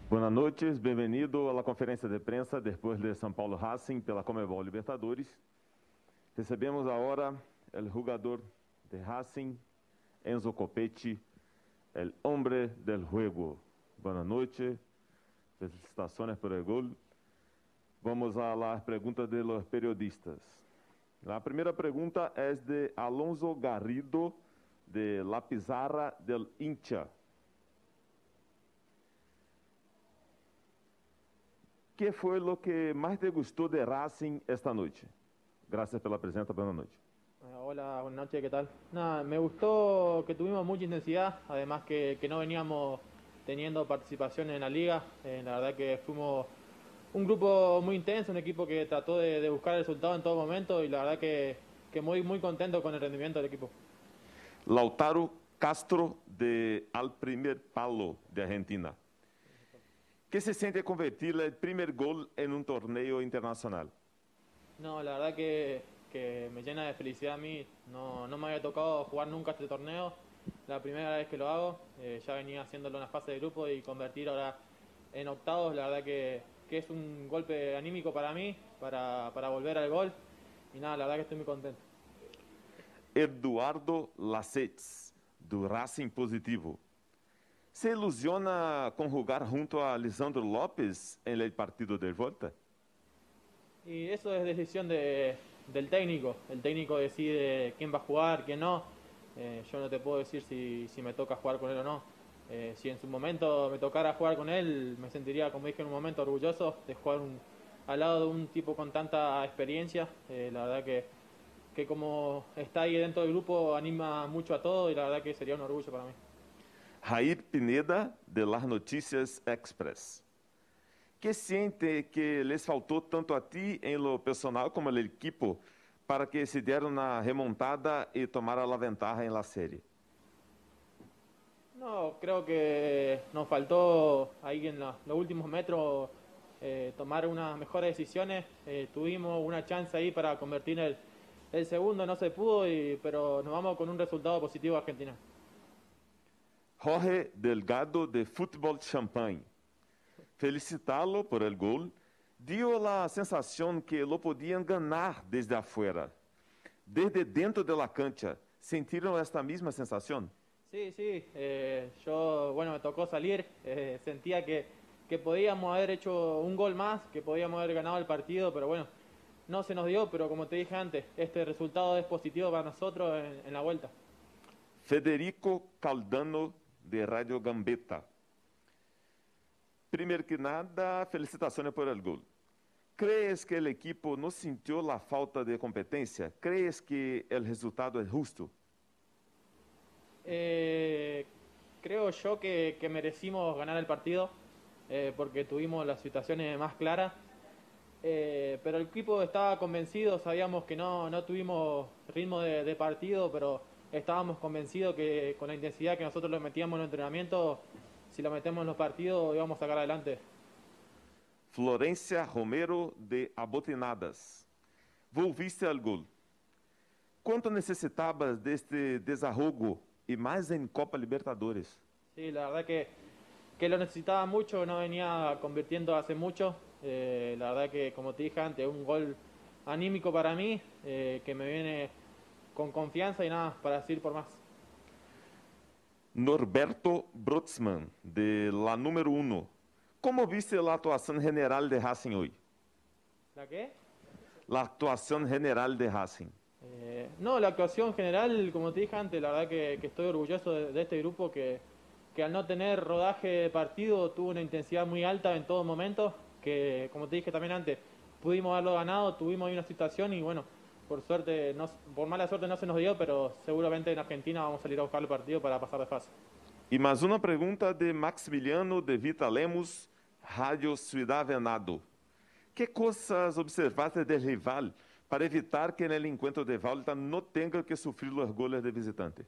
Buenas noches, bienvenido a la conferencia de prensa después de São Paulo Racing pela Conmebol Libertadores. Recebemos agora o jugador de Racing, Enzo Copetti, el hombre del juego. Buenas noches, felicitaciones por el gol. Vamos a las preguntas de los periodistas. La primera pregunta es de Alonso Garrido, de La Pizarra del Hincha. ¿Qué fue lo que más te gustó de Racing esta noche? Gracias por la presencia, buenas noches. Hola, buenas noches, ¿qué tal? Nada, me gustó que tuvimos mucha intensidad, además que no veníamos teniendo participación en la liga. La verdad que fuimos un grupo muy intenso, un equipo que trató de buscar el resultado en todo momento y la verdad que muy contento con el rendimiento del equipo. Lautaro Castro, de Al Primer Palo, de Argentina. ¿Qué se siente convertir el primer gol en un torneo internacional? No, la verdad que me llena de felicidad a mí. No me había tocado jugar nunca este torneo. La primera vez que lo hago, ya venía haciéndolo en la fase de grupo y convertir ahora en octavos, la verdad que es un golpe anímico para mí, para volver al gol. Y nada, la verdad que estoy muy contento. Eduardo Lacetz, do Racing Positivo. ¿Se ilusiona con jugar junto a Lisandro López en el partido de vuelta? Y eso es decisión del técnico. El técnico decide quién va a jugar, quién no. Yo no te puedo decir si me toca jugar con él o no. Si en su momento me tocara jugar con él, me sentiría, como dije en un momento, orgulloso de jugar al lado de un tipo con tanta experiencia. La verdad que como está ahí dentro del grupo anima mucho a todo y la verdad que sería un orgullo para mí. Jair Pineda, de Las Noticias Express. ¿Qué siente que les faltó tanto a ti en lo personal como al equipo para que se diera una remontada y tomara la ventaja en la serie? No, creo que nos faltó ahí en los últimos metros tomar unas mejores decisiones. Tuvimos una chance ahí para convertir el segundo, no se pudo, pero nos vamos con un resultado positivo a Argentina. Jorge Delgado, de Fútbol Champagne. Felicitá-lo por el gol. Dio la sensación que lo podían ganar desde afuera. Desde dentro de la cancha, ¿sintieron esta misma sensación? Sí, sí, yo, bueno, me tocó salir, sentía que podíamos haber hecho un gol más, que podíamos haber ganado el partido, pero bueno, no se nos dio, pero como te dije antes, este resultado es positivo para nosotros en la vuelta. Federico Caldano, de Radio Gambetta. Primero que nada, felicitaciones por el gol. ¿Crees que el equipo no sintió la falta de competencia? ¿Crees que el resultado es justo? Eh, Creo yo que merecimos ganar el partido porque tuvimos las situaciones más claras. Pero el equipo estaba convencido, sabíamos que no tuvimos ritmo de partido, pero estábamos convencidos que con la intensidad que nosotros le metíamos en el entrenamiento, si lo metemos en los partidos íbamos a sacar adelante. Florencia Romero, de Abotinadas. Volviste al gol. ¿Cuánto necesitabas de este desahogo y más en Copa Libertadores? Sí, la verdad que lo necesitaba mucho, no venía convirtiendo hace mucho. La verdad que, como te dije antes, un gol anímico para mí, que me viene con confianza y nada, para seguir por más. Norberto Brotzmann, de la número 1. ¿Cómo viste la actuación general de Racing hoy? ¿La qué? La actuación general de Racing. No, la actuación general, como te dije antes, la verdad que estoy orgulloso de este grupo que al no tener rodaje de partido tuvo una intensidad muy alta en todo momento, que como te dije también antes, pudimos haberlo ganado, tuvimos ahí una situación y bueno, por suerte, por mala suerte no se nos dio, pero seguramente en Argentina vamos a salir a buscar el partido para pasar de fase. Y más una pregunta de Maximiliano de Vita Lemos, Radio Ciudad Venado. ¿Qué cosas observaste del rival para evitar que en el encuentro de vuelta no tenga que sufrir los goles de visitante?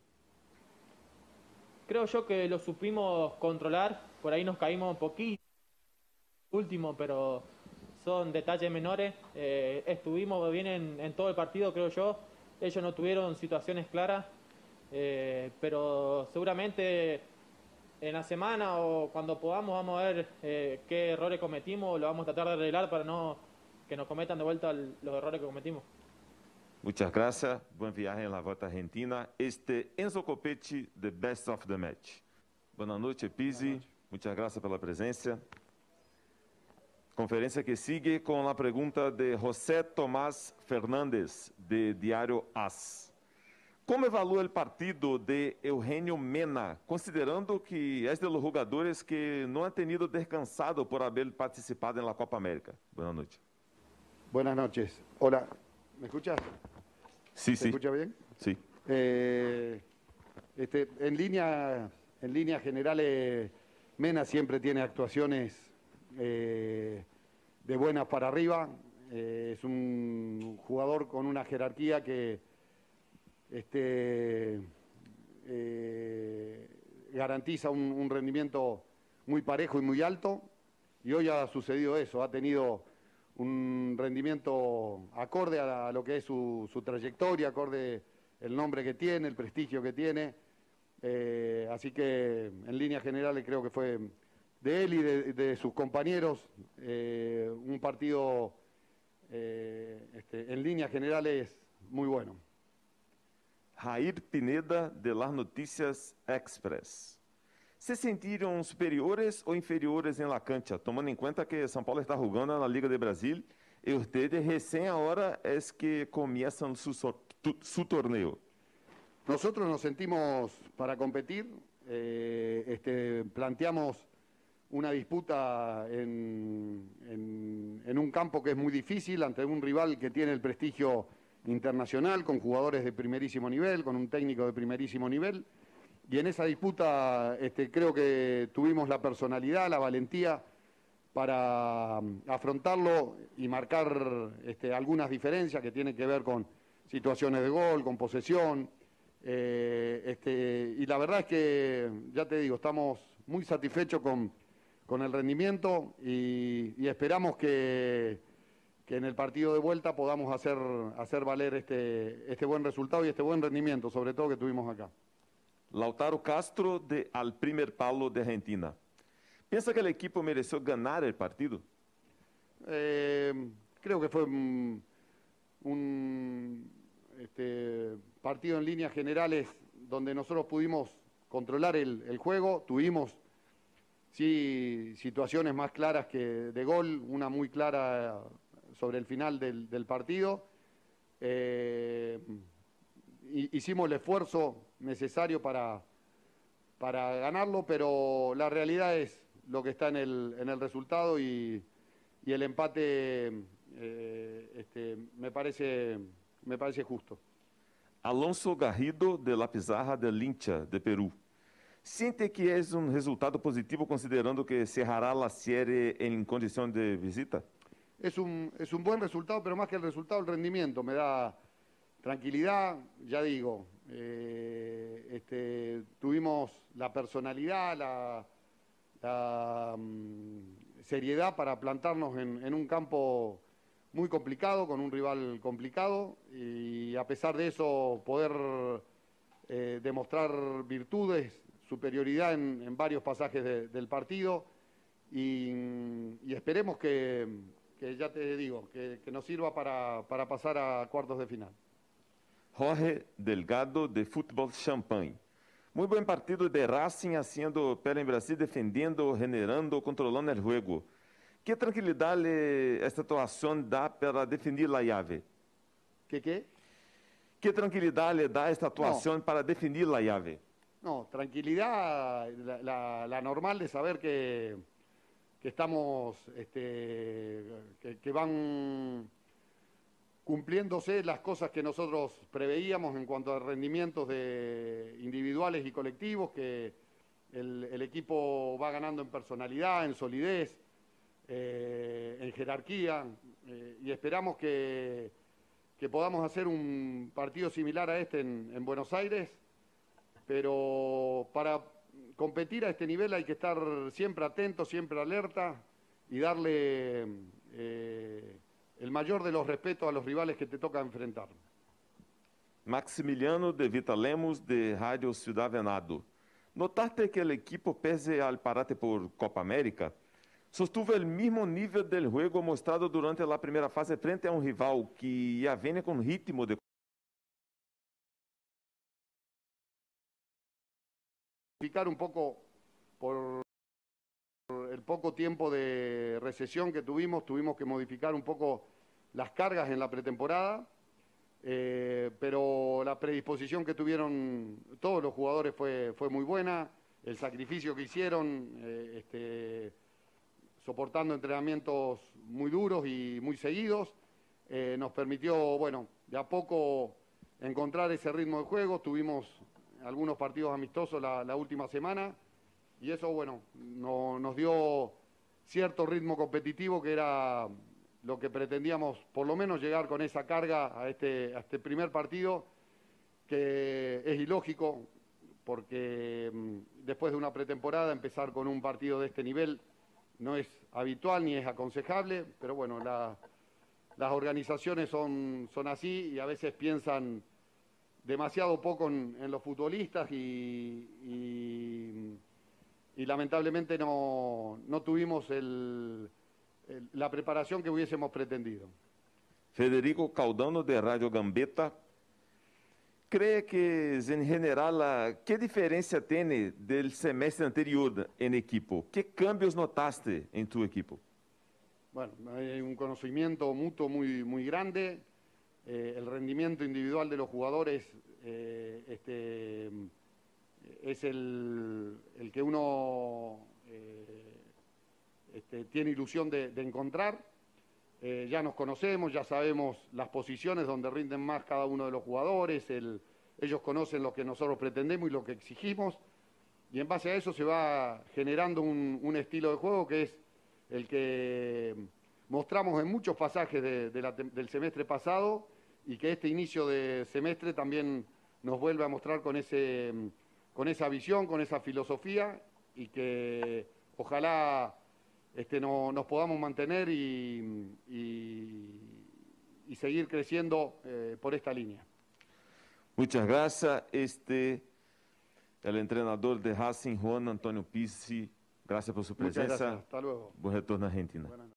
Creo yo que lo supimos controlar, por ahí nos caímos un poquito último, pero son detalles menores. Estuvimos bien en todo el partido, creo yo. Ellos no tuvieron situaciones claras, pero seguramente en la semana o cuando podamos vamos a ver qué errores cometimos, lo vamos a tratar de arreglar para no que nos cometan de vuelta los errores que cometimos. Muchas gracias. Buen viaje en la Volta Argentina. Enzo Copete, the best of the match. Boa noite, Pizzi. Muchas gracias pela presença. Conferência que sigue com a pergunta de José Tomás Fernández, de Diário AS. Como evalua o partido de Eugenio Mena, considerando que é de los jogadores que não han tenido descansado por haber participado na Copa América? Boa noite. Buenas noches. Hola, ¿me escuchas? Sí, ¿Se escucha bien? Sí. En líneas generales, Mena siempre tiene actuaciones de buenas para arriba. Es un jugador con una jerarquía que garantiza un rendimiento muy parejo y muy alto. Y hoy ha sucedido eso, ha tenido un rendimiento acorde a lo que es su trayectoria, acorde el nombre que tiene, el prestigio que tiene. Así que en líneas generales creo que fue de él y de sus compañeros un partido en líneas generales muy bueno. Jair Pineda, de Las Noticias Express. Se sentiram superiores ou inferiores em la cancha, tomando em conta que São Paulo está jogando na Liga de Brasil e ustedes recién ahora es que comienzan su torneo? Nosotros nos sentimos para competir, planteamos una disputa en un campo que es muy difícil, ante un rival que tiene el prestigio internacional, con jugadores de primerísimo nivel, con un técnico de primerísimo nivel. Y en esa disputa creo que tuvimos la personalidad, la valentía para afrontarlo y marcar algunas diferencias que tienen que ver con situaciones de gol, con posesión. Y la verdad es que, ya te digo, estamos muy satisfechos con el rendimiento y esperamos que en el partido de vuelta podamos hacer valer este buen resultado y este buen rendimiento, sobre todo que tuvimos acá. Lautaro Castro, de Al Primer Palo de Argentina. ¿Piensa que el equipo mereció ganar el partido? Creo que fue un partido en líneas generales donde nosotros pudimos controlar el juego. Tuvimos, sí, situaciones más claras que de gol, una muy clara sobre el final del partido. Hicimos el esfuerzo necesario para ganarlo, pero la realidad es lo que está en el resultado y el empate me parece justo. Alonso Garrido, de La Pizarra del Hincha, de Perú. ¿Siente que es un resultado positivo considerando que cerrará la serie en condición de visita? Es un buen resultado, pero más que el resultado, el rendimiento. Me da tranquilidad, ya digo. Tuvimos la personalidad, la seriedad para plantarnos en un campo muy complicado, con un rival complicado, y a pesar de eso poder demostrar virtudes, superioridad en varios pasajes del partido, y esperemos que ya te digo, que nos sirva para pasar a cuartos de final. Jorge Delgado, de Fútbol Champagne. Muy buen partido de Racing haciendo pela en Brasil, defendiendo, generando, controlando el juego. ¿Qué tranquilidad esta actuación da para definir la llave? ¿Qué? ¿Qué tranquilidad le da esta actuación para definir la llave? No, tranquilidad, la normal de saber que estamos, que van cumpliéndose las cosas que nosotros preveíamos en cuanto a rendimientos individuales y colectivos, que el equipo va ganando en personalidad, en solidez, en jerarquía, y esperamos que podamos hacer un partido similar a este en Buenos Aires, pero para competir a este nivel hay que estar siempre atento, siempre alerta y darle el mayor de los respetos a los rivales que te toca enfrentar. Maximiliano de Vita Lemos, de Rádio Ciudad Venado. ¿Notaste que el equipo, pese al parate por Copa América, sostuvo el mismo nivel del juego mostrado durante la primera fase frente a un rival que ya viene con ritmo de... Un poco por el poco tiempo de recesión que tuvimos que modificar un poco las cargas en la pretemporada, pero la predisposición que tuvieron todos los jugadores fue muy buena, el sacrificio que hicieron, soportando entrenamientos muy duros y muy seguidos, nos permitió, bueno, de a poco encontrar ese ritmo de juego. Tuvimos algunos partidos amistosos la última semana y eso, bueno, nos dio cierto ritmo competitivo que era lo que pretendíamos, por lo menos llegar con esa carga a este primer partido, que es ilógico porque después de una pretemporada empezar con un partido de este nivel no es habitual ni es aconsejable, pero bueno, las organizaciones son así y a veces piensan demasiado poco en los futbolistas y lamentablemente no tuvimos la preparación que hubiésemos pretendido. Federico Caldano, de Radio Gambetta. ¿Cree que, en general, qué diferencia tiene del semestre anterior en equipo? ¿Qué cambios notaste en tu equipo? Bueno, hay un conocimiento mutuo muy grande. El rendimiento individual de los jugadores es el que uno tiene ilusión de encontrar. Ya nos conocemos, ya sabemos las posiciones donde rinden más cada uno de los jugadores, ellos conocen lo que nosotros pretendemos y lo que exigimos, y en base a eso se va generando un estilo de juego que es el que mostramos en muchos pasajes del semestre pasado y que este inicio de semestre también nos vuelve a mostrar con esa visión, con esa filosofía, y que ojalá nos podamos mantener y seguir creciendo por esta línea. Muchas gracias. El entrenador de Racing, Juan Antonio Pizzi, gracias por su presencia. Muchas gracias. Hasta luego. Buen retorno a Argentina.